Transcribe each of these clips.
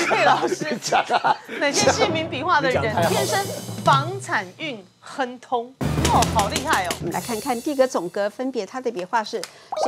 佩老师， 讲啊， 哪些姓名笔画的人天生房产运亨通？哦，好厉害哦！ 我们来看看第一个总格，分别它的笔画是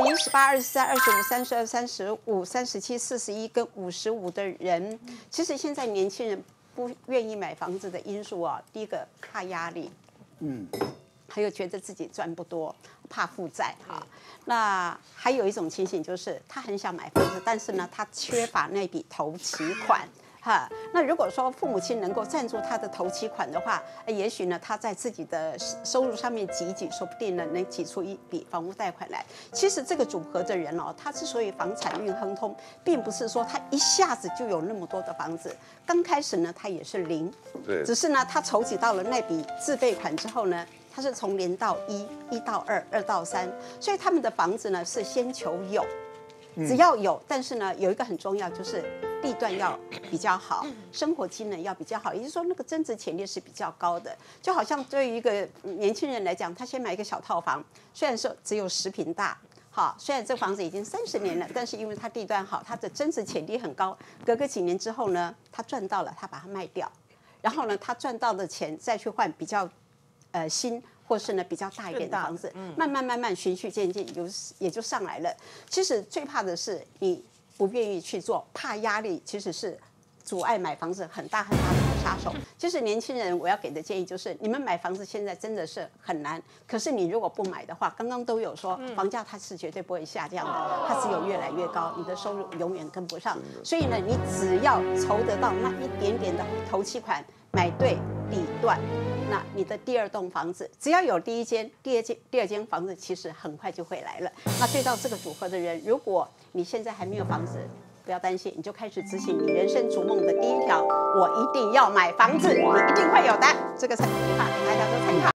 11、18、23、25、32、35、37、41跟55的人。其实现在年轻人不愿意买房子的因素啊，第一个怕压力，还有觉得自己赚不多，怕负债哈。那还有一种情形就是他很想买房子，但是呢，他缺乏那笔头期款。哈，那如果说父母亲能够赞助他的头期款的话，也许呢，他在自己的收入上面挤一挤，说不定呢能挤出一笔房屋贷款来。其实这个组合的人哦，他之所以房产运亨通，并不是说他一下子就有那么多的房子，刚开始呢他也是零， 对， 只是呢他筹集到了那笔自备款之后呢，他是从0到1， 1到2， 2到3，所以他们的房子呢是先求有。只要有，但是呢，有一个很重要，就是地段要比较好，生活机能要比较好，也就是说，那个增值潜力是比较高的。就好像对于一个年轻人来讲，他先买一个小套房，虽然说只有10坪大，好，虽然这房子已经30年了，但是因为它地段好，它的增值潜力很高。隔个几年之后呢，他赚到了，他把它卖掉，然后呢，他赚到的钱再去换比较新。或是呢比较大一点的房子，慢慢循序渐进，也就上来了。其实最怕的是你不愿意去做，怕压力，其实是阻碍买房子很大的杀手。其实年轻人我要给的建议就是，你们买房子现在真的是很难，可是你如果不买的话，刚刚都有说房价它是绝对不会下降的，它只有越来越高，你的收入永远跟不上。所以呢，你只要筹得到那一点点的头期款，买对地段。那你的第2栋房子，只要有第二间房子，其实很快就会来了。那对到这个组合的人，如果你现在还没有房子，不要担心，你就开始执行你人生逐梦的第1条，我一定要买房子，你一定会有的。这个笔画给大家做参考。